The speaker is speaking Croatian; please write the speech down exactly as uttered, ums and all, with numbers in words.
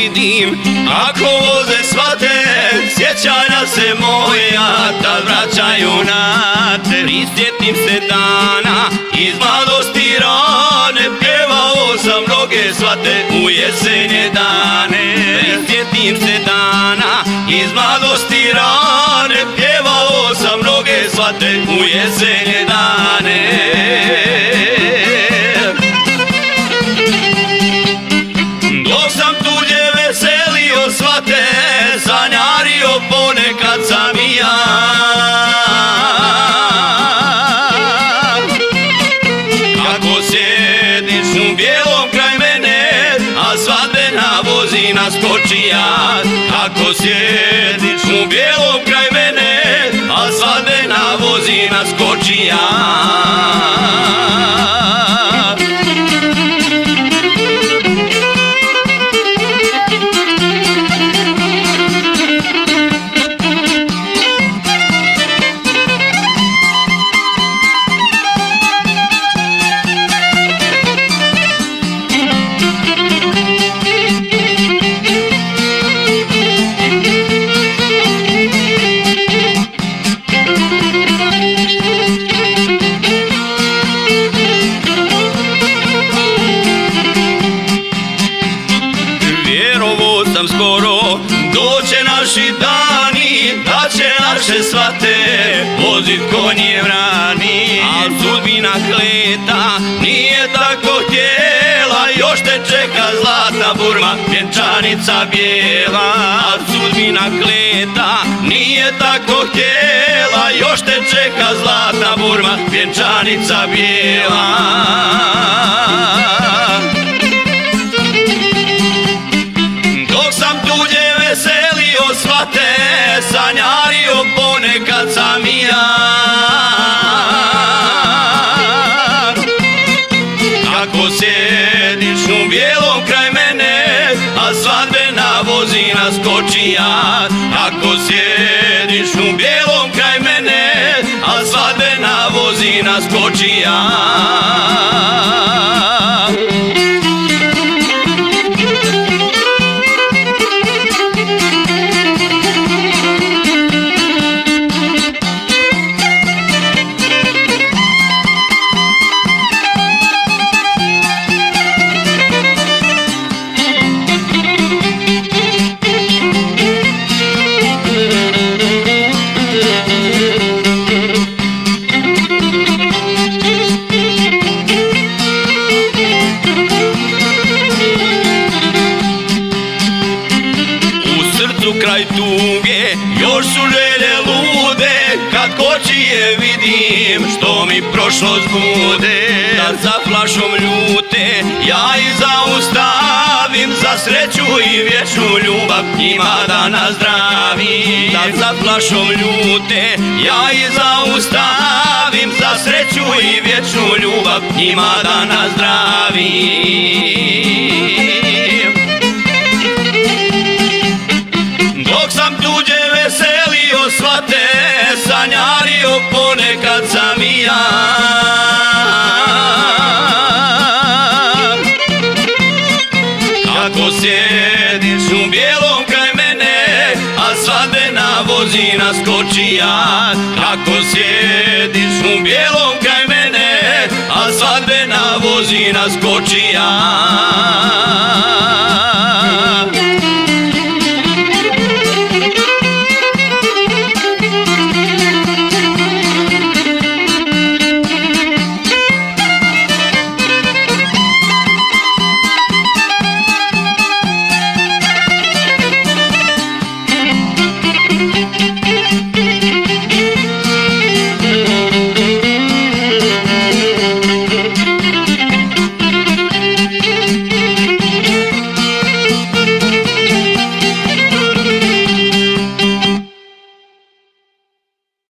vidim kako voze svate, sjećanja se moja tad vraćaju na te. Prisjetim se dana iz mladosti rane, pjevao sam mnoge svate u jesenje dane. Prisjetim se dana iz mladosti rane, pjevao sam mnoge svate u jesenje dane. Dok sam tuđe veselio svate, sanjario ponekad sam i ja. Kako sjediš u bijelom kraj mene, a svadbena vozina skočija. Kako sjediš u bijelom kraj mene, a svadbena vozina skočija. Skoro doće naši dani, da će naše svate vozit konje vrani. Al sudbina kleta nije tako htjela, još te čeka zlatna burma, vjenčanica bijela. Al sudbina kleta nije tako htjela, još te čeka zlatna burma, vjenčanica bijela. Svate, sanjario ponekad sam i ja. Kako sjediš u bijelom kraj mene, a svadbena vozina skočija. Kako sjediš u bijelom kraj mene, a svadbena vozina skočija. Kraj tuge, još su želje lude, kad kočije vidim što mi prošlost bude. Da za flašom ljute ja i zaustavim, za sreću i vječnu ljubav njima da nazdravim. Da za flašom ljute ja i zaustavim, za sreću i vječnu ljubav njima da nazdravim. Dok sam tuđe veselio svate, sanjario ponekad sam i ja. Kako sjediš u bijelom kraj mene, a svadbena vozina skočija. Kako sjediš u bijelom kraj mene, a svadbena vozina skočija.